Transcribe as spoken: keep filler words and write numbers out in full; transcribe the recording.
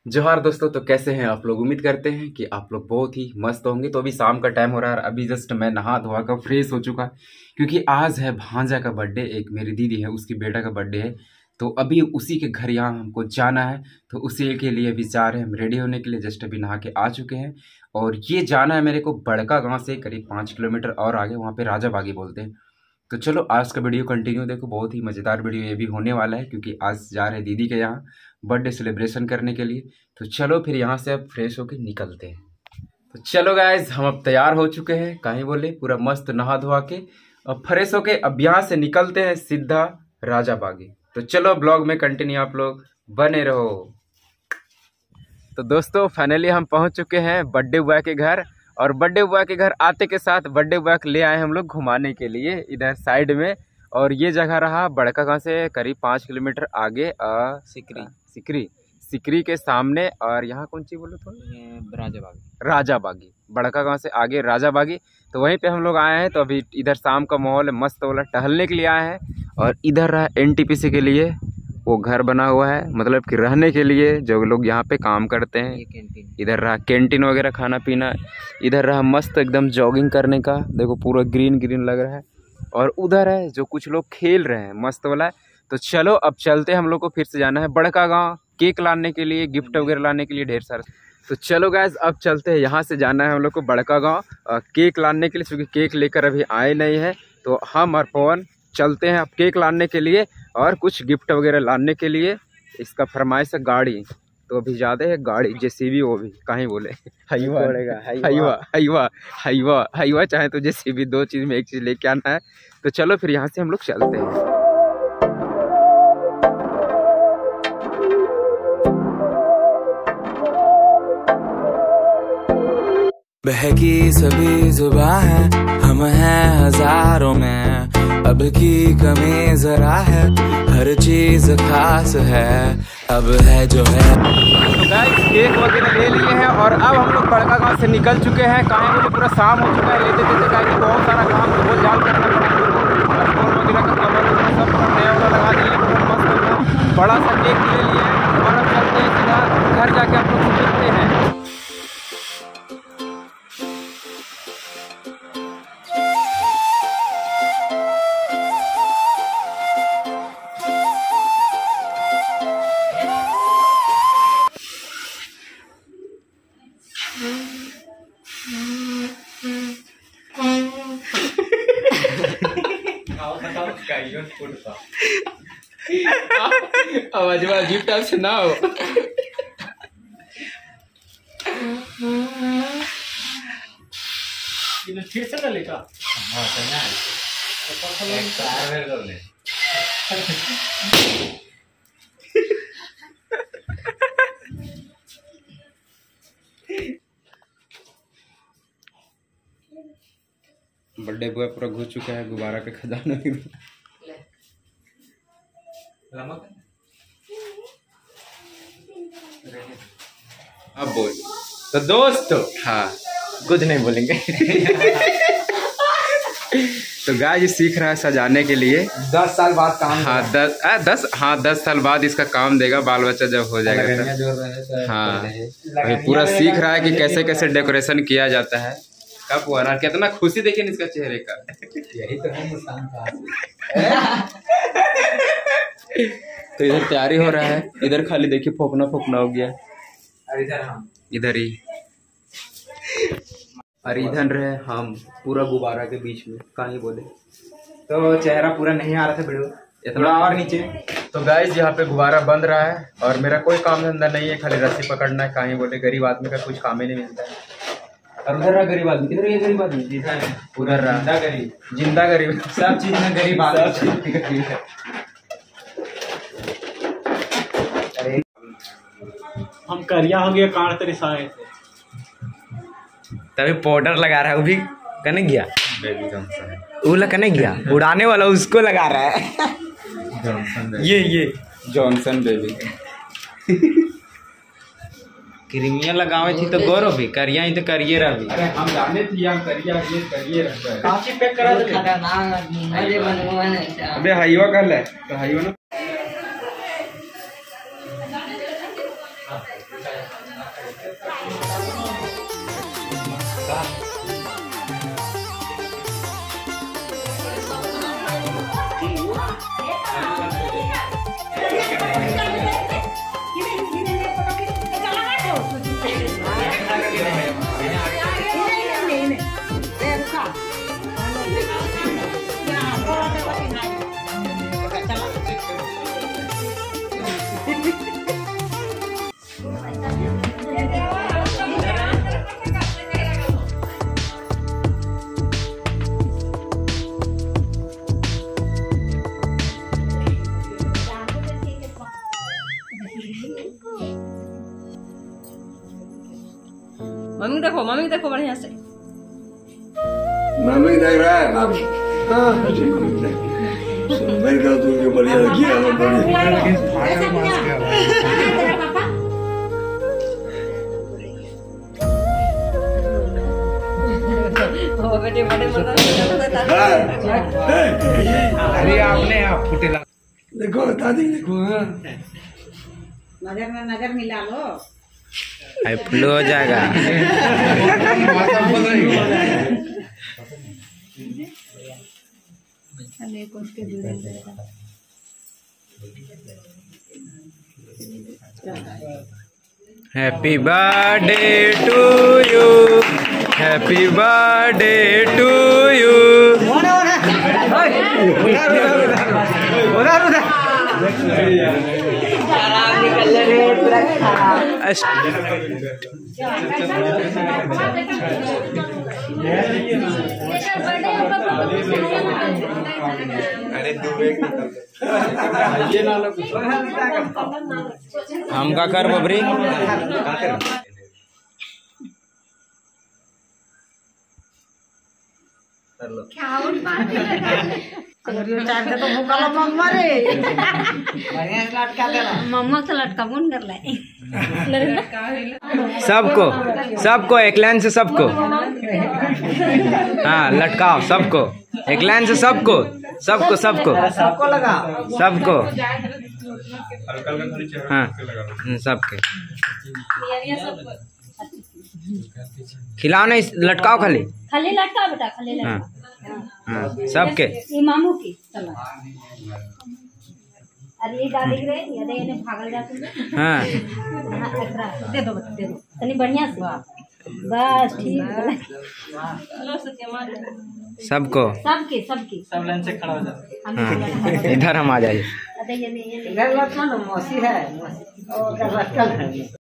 जोहार दोस्तों, तो कैसे हैं आप लोग। उम्मीद करते हैं कि आप लोग बहुत ही मस्त होंगे। तो अभी शाम का टाइम हो रहा है और अभी जस्ट मैं नहा धोआ कर फ्रेश हो चुका, क्योंकि आज है भांजा का बर्थडे। एक मेरी दीदी है, उसकी बेटा का बर्थडे है, तो अभी उसी के घर यहाँ हमको जाना है। तो उसी के लिए विचार है हम रेडी होने के लिए। जस्ट अभी नहा के आ चुके हैं और ये जाना है मेरे को बड़का गाँव से करीब पाँच किलोमीटर और आगे, वहाँ पे राजा बागी बोलते हैं। तो चलो आज का वीडियो कंटिन्यू देखो, बहुत ही मज़ेदार वीडियो ये भी होने वाला है, क्योंकि आज जा रहे हैं दीदी के यहाँ बर्थडे सेलिब्रेशन करने के लिए। तो चलो फिर यहाँ से अब फ्रेश होकर निकलते हैं। तो चलो गाइज, हम अब तैयार हो चुके हैं, कहीं बोले पूरा मस्त नहा धोआ के अब फ्रेश होके अब यहाँ से निकलते हैं सीधा राजा बागी। तो चलो ब्लॉग में कंटिन्यू आप लोग बने रहो। तो दोस्तों फाइनली हम पहुँच चुके हैं बर्थडे बॉय के घर, और बर्थडे बॉय के घर आते के साथ बर्थडे बॉय ले आए हम लोग घुमाने के लिए इधर साइड में। और ये जगह रहा बड़का गाँव से करीब पाँच किलोमीटर आगे, आ, सिकरी सिकरी सिकरी के सामने। और यहाँ कौन सी बोलो तो राजा बागी राजा बागी बड़का गाँव से आगे राजा बागी। तो वहीं पे हम लोग आए हैं। तो अभी इधर शाम का माहौल है, मस्त वाला टहलने के लिए आए हैं। और इधर रहा एन टी पी सी के लिए वो घर बना हुआ है, मतलब कि रहने के लिए जो लोग यहाँ पे काम करते हैं। इधर रहा कैंटीन वगैरह खाना पीना। इधर रहा मस्त एकदम जॉगिंग करने का, देखो पूरा ग्रीन ग्रीन लग रहा है। और उधर है जो कुछ लोग खेल रहे हैं, मस्त वाला है। तो चलो अब चलते हैं, हम लोग को फिर से जाना है बड़का गांव केक लाने के लिए, गिफ्ट वगैरह लाने के लिए ढेर सारा। तो चलो गाइस अब चलते हैं, यहाँ से जाना है हम लोग को बड़का गांव केक लाने के लिए, क्योंकि केक लेकर अभी आए नहीं है। तो हम और पवन चलते हैं अब केक लाने के लिए और कुछ गिफ्ट वगैरह लाने के लिए। इसका फरमाइश है गाड़ी, तो अभी ज़्यादा है गाड़ी जेसीबी, वो भी कहीं बोले हईवा हईवा हईवा हईवा हईवा चाहे तो जेसीबी, दो चीज़ में एक चीज़ लेके आना है। तो चलो फिर यहाँ से हम लोग चलते हैं। बहकी सभी जुबां है, हम हैं हजारों में, अब की कमी जरा है, हर चीज खास है, अब है जो है। तो गाइस केक वगैरह ले लिए हैं और अब हम लोग बड़का गांव से निकल चुके हैं। कहीं मुझे पूरा शाम हो चुका है, लेते लेते गाइस बहुत सारा काम बहुत जाल करना पड़ा वगैरह का कवर वगैरह सब नया वाला लगा दिए, मस्त बड़ा सा केक ले लिए और अब चलते हैं सीधा घर जाके आप लोग मिलते हैं। आवाज अजीब टाइप से ना हो। ठीक से लेगा। हाँ बर्थडे बॉय पूरा घुस चुका है गुब्बारा के खजाने में। अब बोल तो दोस्तों, हाँ कुछ नहीं बोलेंगे। तो गाय सीख रहा है सजाने के लिए, दस साल बाद काम। हाँ दस आ, दस हाँ दस साल बाद इसका काम देगा, बाल बच्चा जब हो जाएगा तो। हाँ अभी पूरा सीख रहा है कि कैसे कैसे डेकोरेशन किया जाता है। कब हुआ ना, कितना खुशी देखिए इसका चेहरे का। यही तो है मुस्कान का। तो इधर तैयारी हो रहा है, इधर खाली देखिए फोकना फोकना हो गया। और इधर हम इधर ही और इधर रहे हम पूरा गुब्बारा के बीच में, कहीं बोले तो चेहरा पूरा नहीं आ रहा था वीडियो, इतना और नीचे। तो गाइस यहाँ पे गुब्बारा बंद रहा है और मेरा कोई काम धंधा नहीं है, खाली रस्सी पकड़ना है। कहीं बोले गरीब आदमी का कुछ काम ही नहीं मिलता है। और उधर रहा गरीब आदमी, किधर ये गरीब आदमी, उधर रहा जिंदा गरीब, जिंदा गरीब, सब चीज में गरीब आदमी गरीब है। हम करिया हो गया कांड तेरे साए से, तभी पाउडर लगा रहा है, वो भी कने गया बेबी जॉनसन, वो लगा कने गया, उड़ाने वाला उसको लगा रहा है। जॉनसन ये ये जॉनसन बेबी क्रीमिया लगावे थी तो गौरव भी करिया ही तो करिए रहा भी। अरे हम जाने थी हम करिए ये करिए रहता है। काची पैक करा दे। अबे हाईवा कर ले तो हाईवा ना मम्मी देखो, मम्मी देखो बढ़िया से। मम्मी देख रहा है बाबू। हाँ मेरे को तुमने बढ़िया किया है बढ़िया। ओ बेटे बड़े बड़ा। अरे आपने आप फुटे ला देखो दादी देखो। हाँ नजर में नजर मिला लो। फ्लो हो जाएगा। Happy birthday to you, happy birthday to you. हम का कर बबरी तो भूखा मम्मा रे लटका देना मम्मा से लटका कौन कर ले? सबको सबको एक लाइन से सबको। हाँ लटकाओ सबको एक लाइन से सबको सबको सबको सबको लगा सबको। हाँ सबके खिलाओ नहीं लटकाओ खाली खाली लटका बेटा, खाली लटका। हाँ हाँ सबके। ये मामू की चलो। अरे ये दादी रे ये दे ने भागल जाते। हाँ दे दो दे दो तनी बढ़िया से। बस ठीक है। सबको सबके सबके सब लाइन से खड़ा हो जाता। हाँ इधर हम आ जाइए। अरे ये नहीं ये नहीं। इधर लटका लो मौसी है मौसी और लटका